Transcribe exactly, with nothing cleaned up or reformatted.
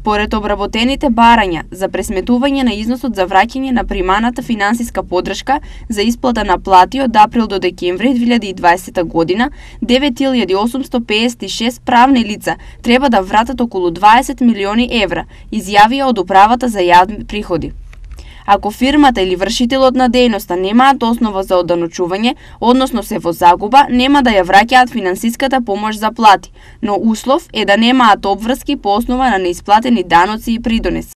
Според обработените барања за пресметување на износот за враќање на приманата финансиска подршка за исплата на плати од април до декември две илјади и дваесета година, девет илјади осумсто пеесет и шест правни лица треба да вратат околу дваесет милиони евра, изјавија од управата за јавни приходи. Ако фирмата или вршителот на дејноста немаат основа за оданочување, односно се во загуба, нема да ја враќаат финансиската помош за плати, но услов е да немаат обврски по основа на неисплатени даноци и придонеси.